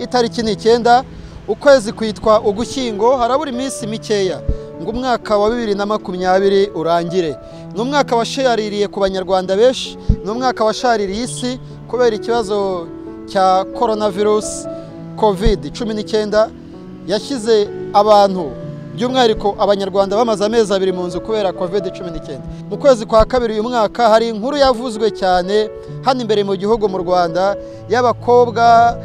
itariki ni 9 ukwezi kwitwa Ugushyingo, harabura iminsi mikeya ngo umwaka wa 2020 urangire. Ni umwaka washaririye ku banyarwanda benshi, ni umwaka washaririye isi kubera ikibazo cya coronavirus COVID-19 yashyize abantu by'umwihariko abanyarwanda bamaze amezi 2 mu nzu kubera COVID-19. Mu kwezi kwa kabiri uyu mwaka hari inkuru yavuzwe cyane hano imbere mu gihugu mu Rwanda y'abakobwa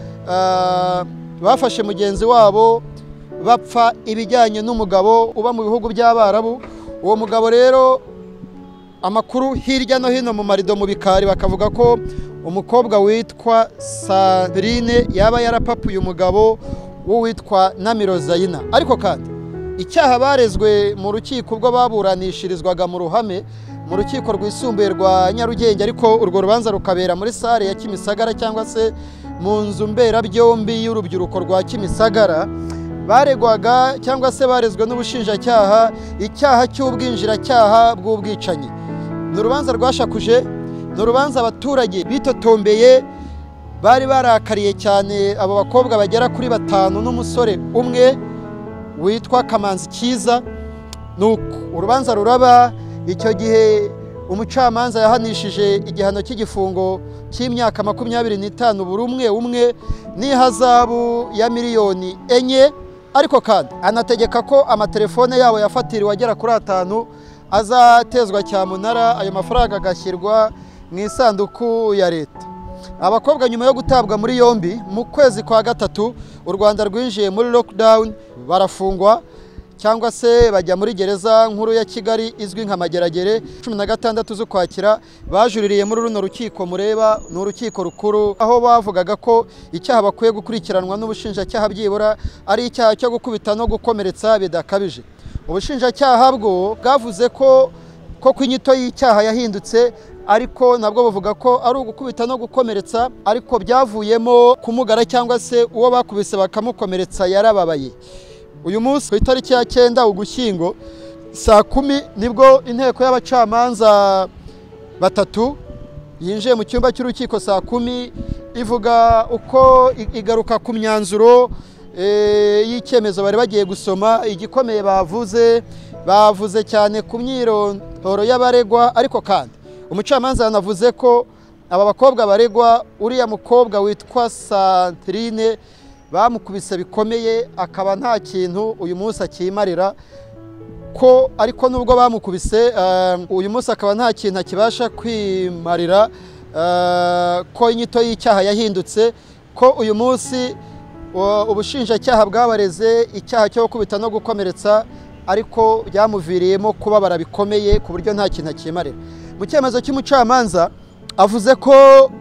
bafashe mugenzi wabo bapfa ibijyanye n'umugabo uba mu bihugu by'Abarabu. Uwo mugabo rero amakuru hirya no hino mu marido mu bikari bakavuga ko umukobwa witwa Sabrine yaba yarapapuye umugabo witwa Namirozayina. Ariko kandi icyaha barezwe mu rukiko ubwo baburanishirizwaga mu ruhame mu rukiko rwisumbuye rwa Nyarugenge, ariko urwo rubanza rukabera muri sare ya Kimisagara cyangwa se mu nzu mberabyombi y'urubyiruko rwa Kimisagara. Baregwaga cyangwa se barezwe n'ubushinjacyaha icyaha cy'ubwinjiracyaha bw'ubwicanyi. Ni urubanza rwashakuje, ni urubanza abaturage bitotombeye, bari barakariye cyane abo bakobwa bagera kuri 5 n'umusore umwe witwa Kamanzi Kiza. Nuko urubanza ruraba, icyo gihe umucamanza yahanishije igihano cy'igifungo cy'imyaka 25 buri umwe n'ihazabu ya miliyoni 4, ariko kandi anategeka ko amatelefone yabo yafatiriwe agera kuri 5 azatezwa cyamunara, ayo mafaranga agashyirwa mu isanduku ya leta. Abakobwa nyuma yo gutabwa muri yombi mu kwezi kwa 3 u Rwanda rwinjiye muri lockdown, barafungwa cyangwa se bajya muri gereza nkuru ya Kigali izwi nka Mageragere. 16 z'Ukwakira bajuririye muri runo rukiko mureba, ni urukiko rukuru, aho bavugaga ko icyaha bakwiye gukurikiranwa n'ubushinjacyaha byibura ari icyaha cyo gukubita no gukomeretsa bidakabije. Ubushinjacyaha bwo bwavuze ko inyito y'icyaha yahindutse, ariko nabwo bavuga ko ari ugukubita no gukomeretsa, ariko byavuyemo kumugara cyangwa se uwo bakubise bakamukomeretsa yarababaye. Uyu munsi ku itariki ya 9 Ugushyingo saa 10 nibwo inteko y'abacamanza 3 yinjiye mu cyumba cy'urukiko saa 10 ivuga uko igaruka ku myanzuro y'icyemezo bari bagiye gusoma. Igikomeye bavuze cyane ku myirondoro y'abaregwa, ariko kandi umucamanza yanavuze ko aba bakobwa baregwa, uriya mukobwa witwa Sabrine bamukubise bikomeye, akaba nta kintu uyu munsi akimarira, ko ariko nubwo bamukubise uyu munsi akaba nta kintu akibasha kwimarira, ko inyito y'icyaha yahindutse, ko uyu munsi ubushinjacyaha bwabareze icyaha cyo gukubita no gukomeretsa, ariko byamuviriyemo kubabara bikomeye ku buryo nta kintu akimarira. Mu cyemezo cy'umucamanza avuze ko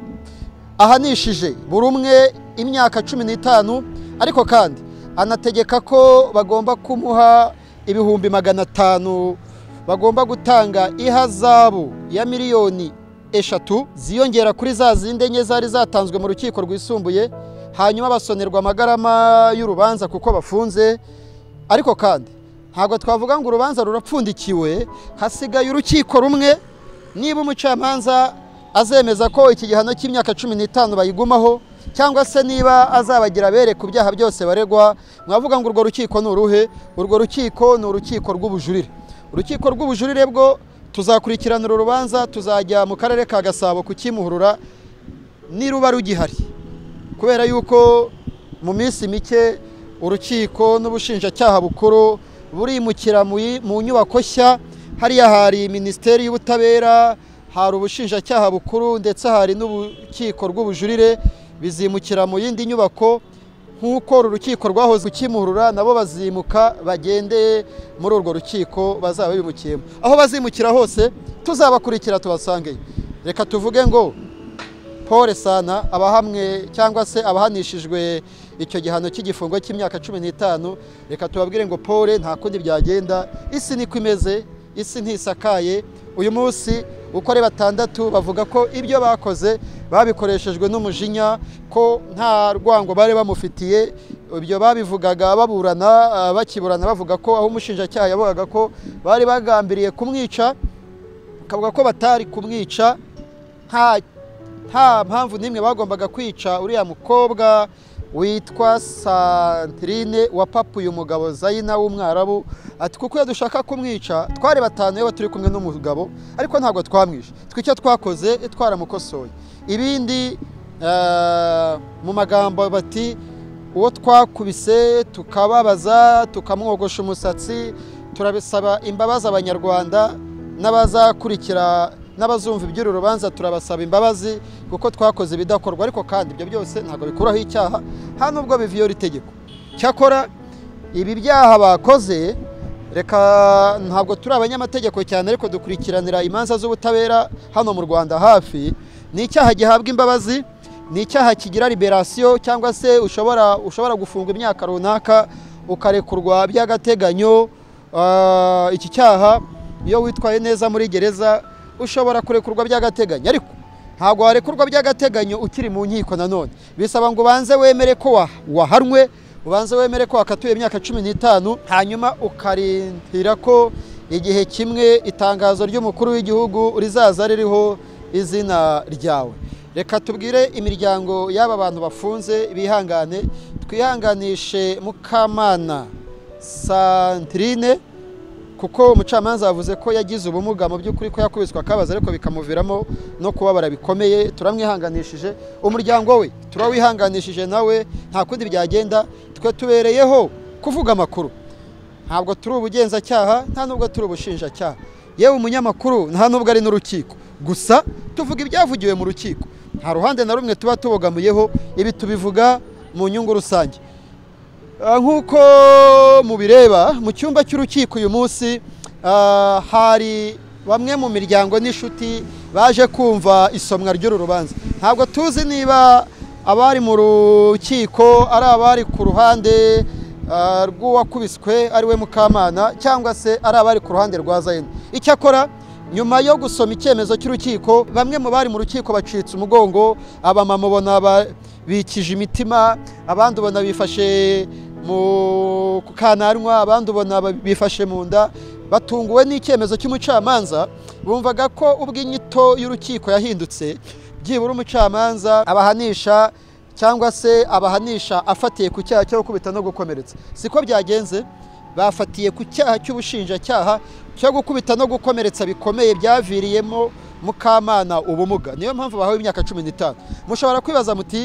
ahanishije buri umwe imyaka 15, ariko kandi anategeka ko bagomba kumuha ibihumbi 500, bagomba gutanga ihazabu ya miliyoni 3 ziyongera kuri za zindi 4 zari zatanzwe mu rukiko rwisumbuye, hanyuma basonerwa amagarama y'urubanza kuko bafunze. Ariko kandi ntabwo twavuga ngo urubanza rurapfundikiwe, hasigaye urukiko rumwe. Niba umucamanza azemeza ko iki gihano cy'imyaka 15 bayigumaho, cyangwa se niba azabagira bere ku byaha byose baregwa, mwavuga ngo urwo rukiko ni uruhe? Urwo rukiko ni urukiko rw'ubujurire. Urukiko rw'ubujurire bwo tuzakurikirana urubanza, tuzajya mu karere ka Gasabo kukimuhurura niruba rugihari, kubera yuko mu minsi mike urukiko n'ubushinjacyaha bukuru burimukira mu nyubako nshya. Hariya hari Minisiteri y'Ubutabera, hari ubushinjacyaha bukuru, ndetse hari n'urukiko rw'ubujurire, bizimukira mu yindi nyubako. Nk'uko uru rukiko rwahoze ukimuhurura, nabo bazimuka bagende muri urwo rukiko bazaba bimukiyemo. Aho bazimukira hose tuzabakurikira tubasangeyo. Reka tuvuge ngo pole sana abahamwe cyangwa se abahanishijwe icyo gihano cy'igifungo cy'imyaka 15. Reka tubabwire ngo pole, nta kundi byagenda, isi niko imeze, isi ntisakaye. Uyu munsi uko ari 6 bavuga ko ibyo bakoze babikoreshejwe n'umujinya, ko nta rwango bari bamufitiye. Ibyo babivugaga baburana, bakiburana bavuga ko aho umushinjacyaha yavugaga ko bari bagambiriye kumwica, akavuga ko batari kumwica, nta mpamvu nimwe bagombaga kwica uriya mukobwa witwa Santrine wapapuye umugabo Zayina w'umwarabu, ati kuko yadushaka kumwica twari batanu yewe turi kumwe n'umugabo, ariko ntabwo twamwishe, twicyo twakoze twaramukosoye. Ibindi mu magambo bati uwo twakubise tukababaza tukamwogosha umusatsi, turabisaba imbabazi Abanyarwanda n'abazakurikira n'abazumva iby'uru rubanza, turabasaba imbabazi kuko twakoze ibidakorwa, ariko kandi ibyo byose ntabwo bikuraho icyaha, nta nubwo biviyora itegeko. Cyakora ibi byaha bakoze, reka ntabwo turi abanyamategeko cyane, ariko dukurikiranira imanza z'ubutabera hano mu Rwanda hafi. Ni icyaha gihabwa imbabazi, ni icyaha kigira liberasiyo, cyangwa se ushobora gufungwa imyaka runaka ukarekurwa by'agateganyo. Iki cyaha iyo witwaye neza muri gereza ushobora kurekurwa by'agateganyo, ariko ntabwo warekurwa by'agateganyo ukiri mu nkiko. Nanone bisaba ngo ubanze wemere ko wahanwe, ubanze wemere ko wakatuye imyaka 15, hanyuma ukarindira ko igihe kimwe itangazo ry'umukuru w'igihugu rizaza ririho izina ryawe. Reka tubwire imiryango y'aba bantu bafunze bihangane, twihanganishe Mukamana Santrine kuko umucamanza yavuze ko yagize ubumuga, mu by'ukuri ko yakubiswe akabaza ariko bikamuviramo no kubabara bikomeye. Turamwihanganishije, umuryango we turawihanganishije nawe, nta kundi byagenda. Twe tubereyeho kuvuga amakuru, ntabwo turi ubugenzacyaha, nta nubwo turi ubushinjacyaha, yewe umunyamakuru nta nubwo ari n'urukiko, gusa tuvuga ibyavugiwe mu rukiko, nta ruhande na rumwe tuba tubogamuyeho, ibi tubivuga mu nyungu rusange. Nk'uko mubireba mu cyumba cy'urukiko uyu munsi, hari bamwe mu miryango n'inshuti baje kumva isomwa ry'uru rubanza. Ntabwo tuzi niba abari mu rukiko ari abari ku ruhande rw'uwakubiswe ari we Mukamana, cyangwa se ari abari ku ruhande rwa Zayina. Icyakora nyuma yo gusoma icyemezo cy'urukiko, bamwe mu bari mu rukiko bacitse umugongo, abamama ubona bikije imitima, abandi ubona bifashe mu kananwa, abandi ubona bifashe mu nda, batunguwe n'icyemezo cy'umucamanza. Bumvaga ko ubwo inyito y'urukiko yahindutse, byibura umucamanza abahanisha cyangwa se abahanisha afatiye ku cyaha cyo gukubita no gukomeretsa. Siko byagenze, bafatiye ku cyaha cy'ubushinjacyaha cyo gukubita no gukomeretsa bikomeye byaviriyemo Mukamana ubumuga. Niyo mpamvu bahawe imyaka 15. Mushobora kwibaza muti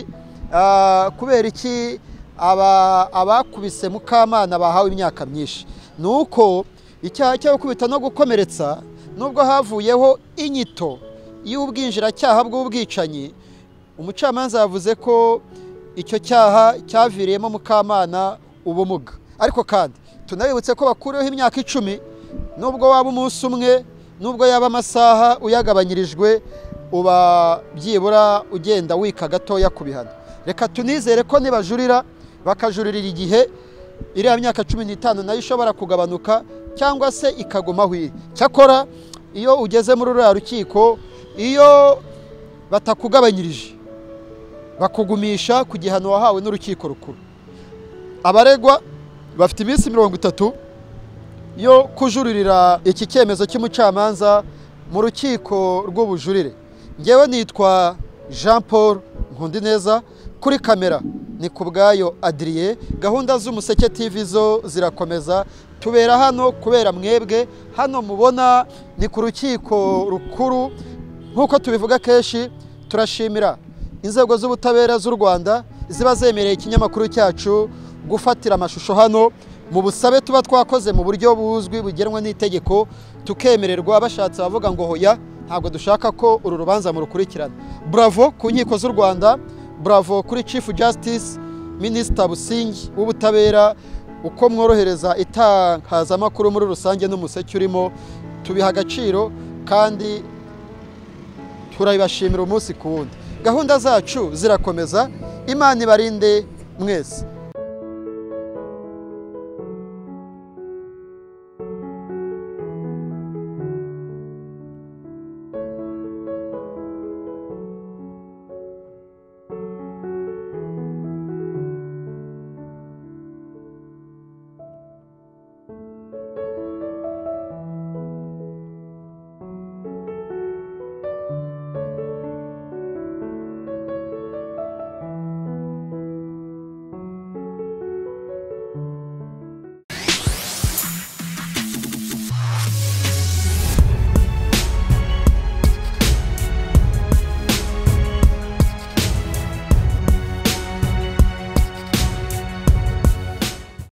kubera iki abakubise Mukamana bahawe imyaka myinshi? Nuko icyaha cyo gukubita no gukomeretsa nubwo havuyeho inyito y'ubwinjiracyaha bw'ubwicanyi, umucamanza yavuze ko icyo cyaha cyaviriyemo Mukamana ubumuga. Ariko kandi tunabibutse ko bakuriyeho imyaka 10, nubwo waba umunsi umwe, nubwo yaba amasaha uyagabanyirijwe, uba byibura ugenda wika gatoya kubihana. Reka tunizere ko nibajurira bakajuririra igihe, iriya myaka 15 nayo ishobora kugabanuka cyangwa se ikagumaho. Cyakora iyo ugeze muri ruriya rukiko, iyo batakugabanyirije bakugumisha ku gihano wahawe n'urukiko rukuru, abaregwa bafite iminsi 30 yo kujuririra iki cyemezo cy'umucamanza mu rukiko rw'ubujurire. Ngewe nitwa Jean Paul Nkundineza, kuri kamera ni Kubwayo Adrien. Gahunda z'Umuseke TV zo zirakomeza, tubera hano kubera mwebwe. Hano mubona ni ku rukiko rukuru. Nk'uko tubivuga kenshi, turashimira inzego z'ubutabera z'u Rwanda ziba zemereye ikinyamakuru cyacu gufatira amashusho hano, mu busabe tuba twakoze mu buryo buzwi bugenwa n'itegeko, tukemererwa. Bashatse bavuga ngo hoya, ntabwo dushaka ko uru rubanza murukurikirana. Bravo ku nkiko z'u Rwanda, bravo kuri Chief Justice Minister Busingi w'ubutabera, uko mworohereza itangazamakuru muri rusange n'umuseke urimo, tubiha agaciro kandi turabibashimira umunsi ku wundi. Gahunda zacu zirakomeza. Imana ibarinde mwese.